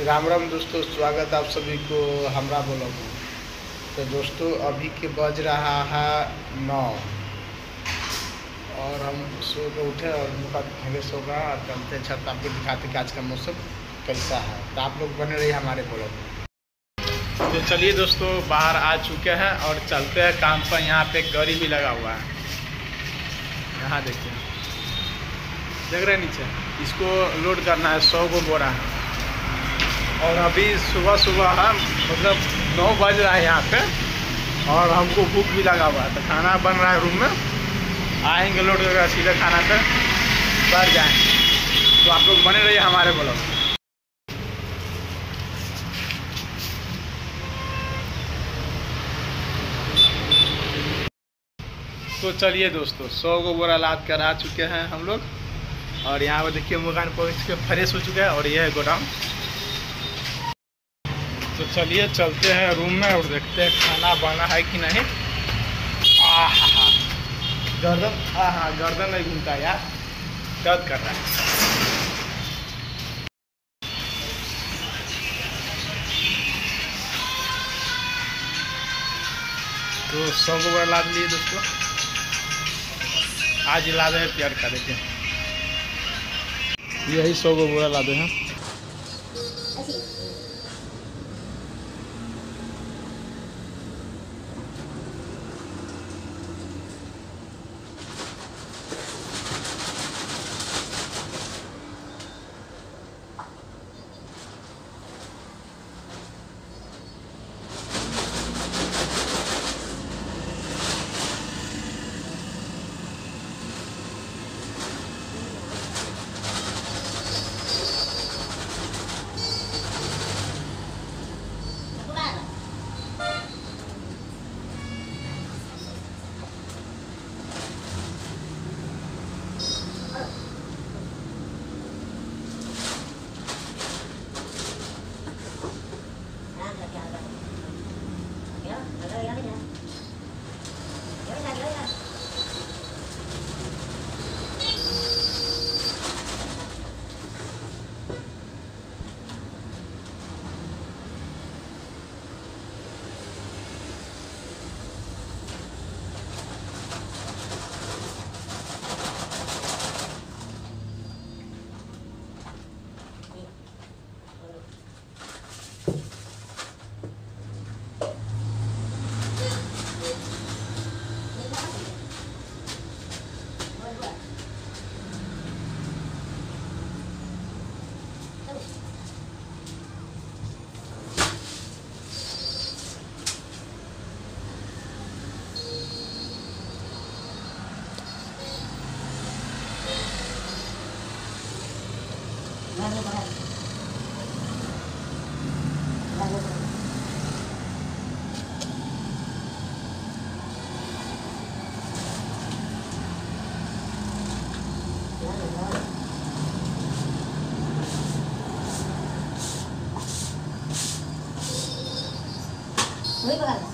राम राम दोस्तों, स्वागत आप सभी को हमरा ब्लॉग में। तो दोस्तों अभी के बज रहा है 9 और हम सो के उठे और मुँह फ्रेश होगा और चलते छत आपको दिखाते कि आज का मौसम कैसा है। तो आप लोग बने रहिए हमारे ब्लॉग में। तो चलिए दोस्तों, बाहर आ चुके हैं और चलते हैं काम पर। यहाँ पे गाड़ी भी लगा हुआ है, यहाँ देखिए, देख रहे हैं नीचे। इसको लोड करना है, 100 को बोरा है। और अभी सुबह सुबह हम मतलब 9 बज रहा है यहाँ पे और हमको भूख भी लगा हुआ है। तो खाना बन रहा है रूम में, आएंगे लोड करके सीधे खाना पे बैठ जाएंगे। तो आप लोग बने रहिए हमारे ब्लॉग में। तो चलिए दोस्तों, 100 को बोरा लाद कर आ चुके हैं हम लोग और यहाँ पर देखिए मकान पहुँच के फ्रेश हो चुका है और ये है गोडाउन। तो चलिए चलते हैं रूम में और देखते हैं खाना बना है कि नहीं। गर्दन नहीं घूमता यार, दर्द कर रहा है। तो 100 को बोरा लाद लिए दोस्तों, आज लादे हैं प्यार का। देखिए यही 100 को बोरा लादे हैं। Muy pagado.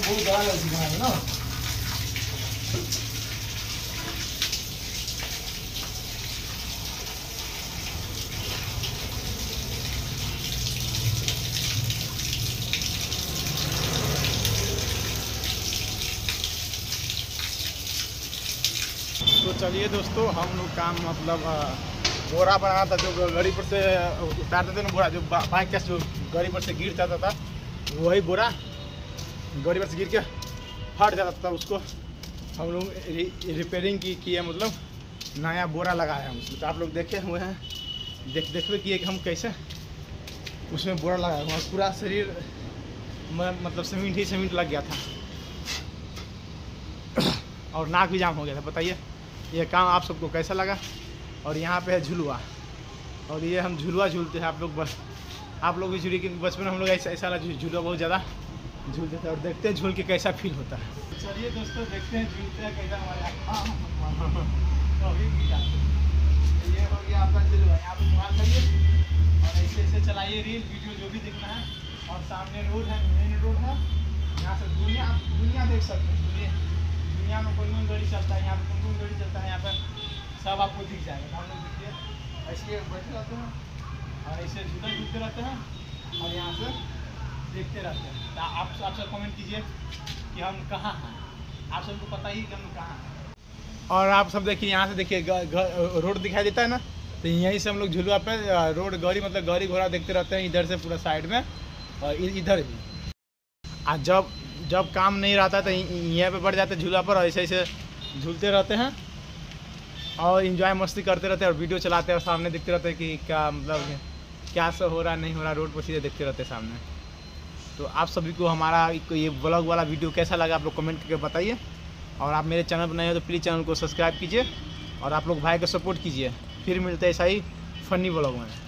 बहुत बड़ा लग रहा है ना। तो चलिए दोस्तों, हम लोग काम मतलब बोरा बनाना था, जो गाड़ी पर से उतारते थे ना बोरा, जो बाइक का जो गाड़ी पर से गिर जाता था, वही बोरा गाड़ी पर से गिर के फट जाता था, उसको हम लोग रिपेयरिंग की है, मतलब नया बोरा लगाया है उसमें। तो आप लोग देखे हुए हैं, देखते किए कि हम कैसे उसमें बोरा लगाया हुआ, पूरा शरीर में मतलब सीमेंट ही सीमेंट लग गया था और नाक भी जाम हो गया था। बताइए ये काम आप सबको कैसा लगा। और यहाँ पे है झुलुआ, और ये हम झुलुआ झूलते हैं। आप लोग भी झूले कि बचपन में हम लोग ऐसा झुलुआ बहुत ज़्यादा झूलते थे, और देखते हैं झूल के कैसा फील होता है। चलिए दोस्तों, देखते हैं झूलते हैं कैसा हमारे। तो ये हो गया आपका झुलुआ। यहाँ पे मोबाइल करिए और ऐसे ऐसे चलाइए रील वीडियो जो भी देखना है। और सामने रोड है, मेन रोड है, यहाँ से दुनिया देख सकते हैं। दुनिया में कौन गाड़ी चलता है, यहाँ पे कौन गाड़ी चलता है, यहाँ पर सब आपको दिख जाएगा। हम लोग देखिए ऐसे बैठे रहते हैं और ऐसे झूलते रहते हैं और यहाँ से देखते रहते हैं। तो आप सब कमेंट कीजिए कि हम कहाँ हैं, आप सबको पता ही कि हम कहाँ हैं। और आप सब देखिए, यहाँ से देखिए रोड दिखाई देता है ना, तो यहीं से हम लोग झुलुआ पे रोड गाड़ी मतलब गाड़ी घोड़ा देखते रहते हैं, इधर से पूरा साइड में और इधर भी। आज जब काम नहीं रहता तो यहाँ पे बढ़ जाते हैं झूला पर, और ऐसे ऐसे झूलते रहते हैं और इन्जॉय मस्ती करते रहते हैं और वीडियो चलाते हैं और सामने देखते रहते हैं कि क्या मतलब क्या सब हो रहा नहीं हो रहा, रोड पर सीधे देखते रहते हैं सामने। तो आप सभी को हमारा ये ब्लॉग वाला वीडियो कैसा लगा आप लोग कमेंट करके बताइए। और आप मेरे चैनल पर नए हो तो प्लीज़ चैनल को सब्सक्राइब कीजिए और आप लोग भाई को सपोर्ट कीजिए। फिर मिलते हैं ऐसा ही फनी ब्लॉग में।